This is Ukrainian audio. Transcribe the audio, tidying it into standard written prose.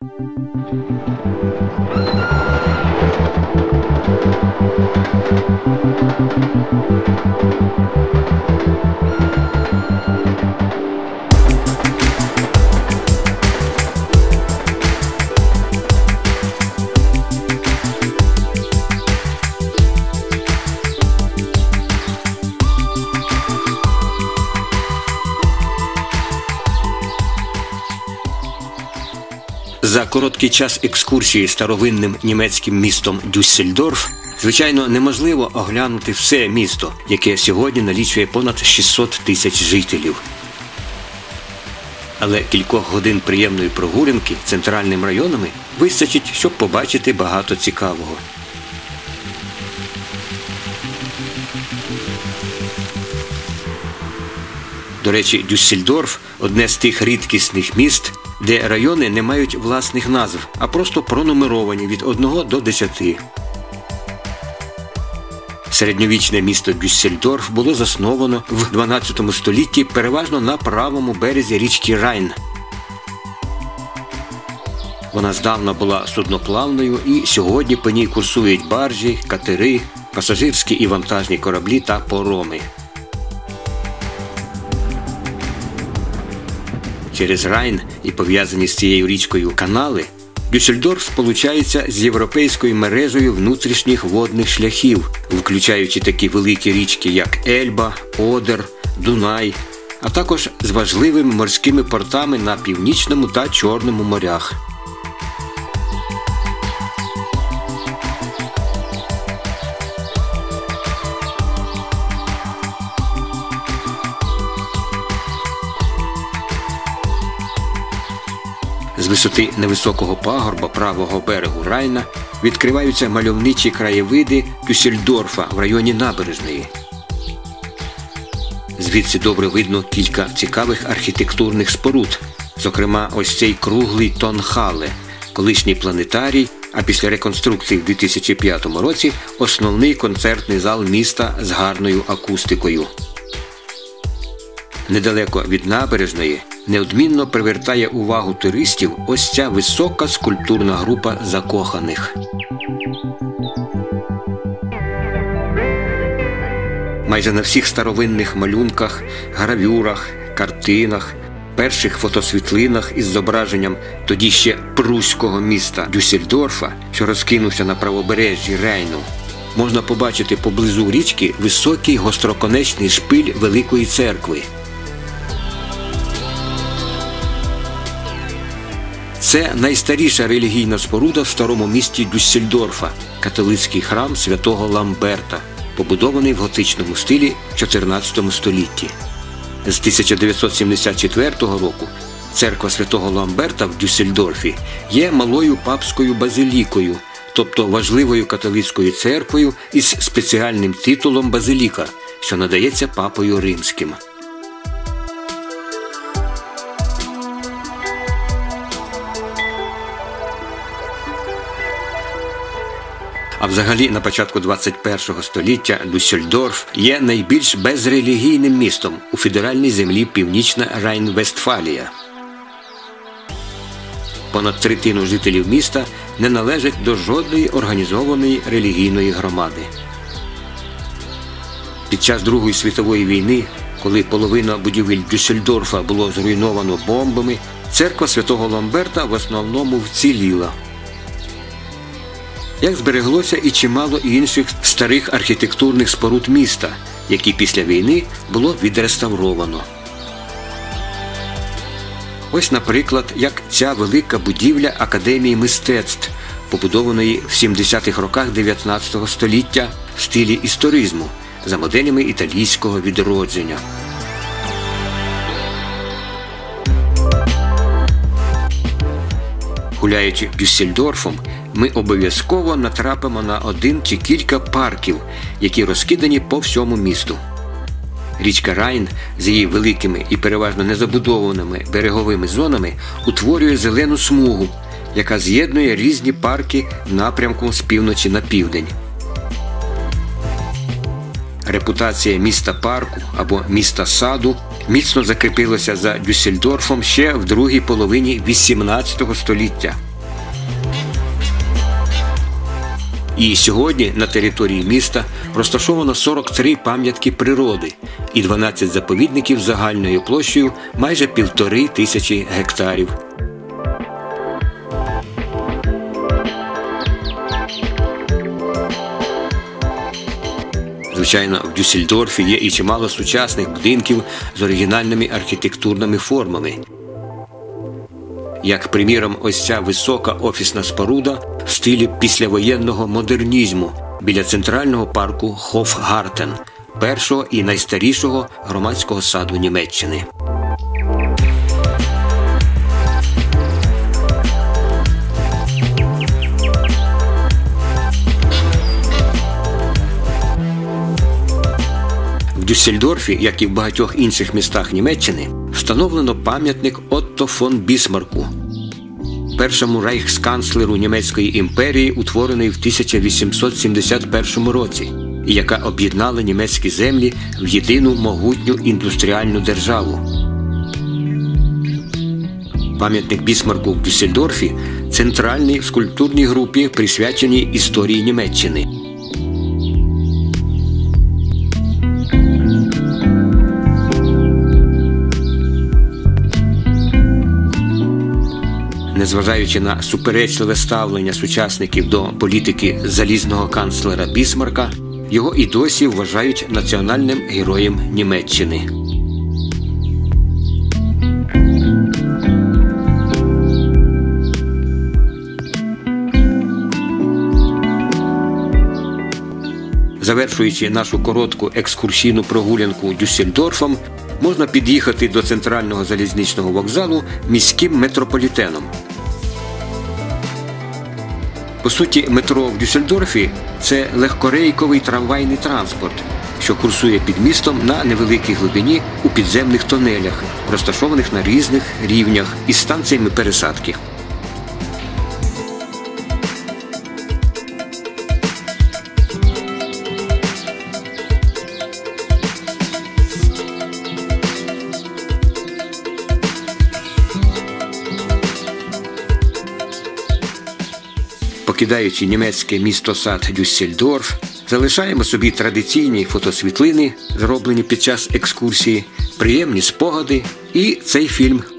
За короткий час екскурсії старовинним німецьким містом Дюссельдорф, звичайно, неможливо оглянути все місто, яке сьогодні налічує понад 600 тисяч жителів. Але кількох годин приємної прогулянки центральними районами вистачить, щоб побачити багато цікавого. До речі, Дюссельдорф – одне з тих рідкісних міст, де райони не мають власних назв, а просто пронумеровані від 1 до 10. Середньовічне місто Дюссельдорф було засновано в 12 столітті переважно на правому березі річки Райн. Вона здавна була судноплавною і сьогодні по ній курсують баржі, катери, пасажирські і вантажні кораблі та пароми. Через Райн і пов'язані з цією річкою канали, Дюссельдорф сполучається з європейською мережею внутрішніх водних шляхів, включаючи такі великі річки, як Ельба, Одер, Дунай, а також з важливими морськими портами на Північному та Чорному морях. З висоти невисокого пагорба правого берегу Райна відкриваються мальовничі краєвиди Дюссельдорфа в районі набережної. Звідси добре видно кілька цікавих архітектурних споруд, зокрема ось цей круглий Тонхале, колишній планетарій, а після реконструкції в 2005 році основний концертний зал міста з гарною акустикою. Недалеко від набережної неодмінно привертає увагу туристів ось ця висока скульптурна група закоханих. Майже на всіх старовинних малюнках, гравюрах, картинах, перших фотосвітлинах із зображенням тоді ще пруського міста Дюссельдорфа, що розкинувся на правобережжі Рейну, можна побачити поблизу річки високий гостроконечний шпиль Великої церкви. Це найстаріша релігійна споруда в старому місті Дюссельдорфа – католицький храм святого Ламберта, побудований в готичному стилі в 14 столітті. З 1974 року церква святого Ламберта в Дюссельдорфі є малою папською базилікою, тобто важливою католицькою церквою із спеціальним титулом базиліка, що надається папою римським. А взагалі, на початку 21 століття Дюссельдорф є найбільш безрелігійним містом у федеральній землі Північна Рейн-Вестфалія. Понад третину жителів міста не належать до жодної організованої релігійної громади. Під час Другої світової війни, коли половина будівель Дюссельдорфа було зруйновано бомбами, церква святого Ламберта в основному вціліла. Як збереглося і чимало інших старих архітектурних споруд міста, які після війни було відреставровано. Ось, наприклад, як ця велика будівля Академії мистецтв, побудованої в 70-х роках 19 століття в стилі історизму, за моделями італійського відродження. Гуляючи Дюссельдорфом, ми обов'язково натрапимо на один чи кілька парків, які розкидані по всьому місту. Річка Райн з її великими і переважно незабудованими береговими зонами утворює зелену смугу, яка з'єднує різні парки напрямком з півночі на південь. Репутація міста парку або міста саду міцно закріпилася за Дюссельдорфом ще в другій половині XVIII століття. І сьогодні на території міста розташовано 43 пам'ятки природи і 12 заповідників загальною площею майже 1500 гектарів. Звичайно, в Дюссельдорфі є і чимало сучасних будинків з оригінальними архітектурними формами. Як приміром, ось ця висока офісна споруда в стилі післявоєнного модернізму біля центрального парку Хофгартен, першого і найстарішого громадського саду Німеччини. В Дюссельдорфі, як і в багатьох інших містах Німеччини, встановлено пам'ятник Отто фон Бісмарку, першому рейхсканцлеру Німецької імперії, утворений в 1871 році, і яка об'єднала німецькі землі в єдину могутню індустріальну державу. Пам'ятник Бісмарку в Дюссельдорфі – центральний в скульптурній групі, присвяченій історії Німеччини. Незважаючи на суперечливе ставлення сучасників до політики залізного канцлера Бісмарка, його і досі вважають національним героєм Німеччини. Завершуючи нашу коротку екскурсійну прогулянку Дюссельдорфом, можна під'їхати до центрального залізничного вокзалу міським метрополітеном. По суті, метро в Дюссельдорфі – це легкорейковий трамвайний транспорт, що курсує під містом на невеликій глибині у підземних тунелях, розташованих на різних рівнях із станціями пересадки. Покидаючи німецьке місто-сад Дюссельдорф, залишаємо собі традиційні фотосвітлини, зроблені під час екскурсії, приємні спогади і цей фільм